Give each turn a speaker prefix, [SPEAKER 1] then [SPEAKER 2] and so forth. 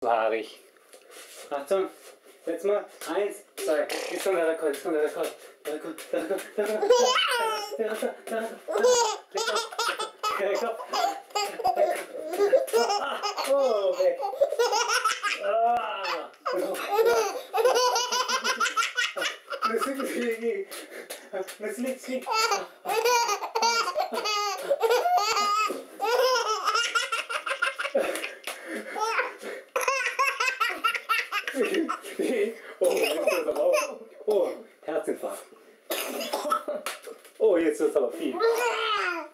[SPEAKER 1] wahrig. Achtung, jetzt mal. 1, 2. Jetzt kommt der Rekord, jetzt kommt der Rekord. Der Rekord. Oh, weg. Das liegt. Oh, jetzt ist aber auch. Oh, Herzinfarkt. Oh, jetzt wird es aber viel.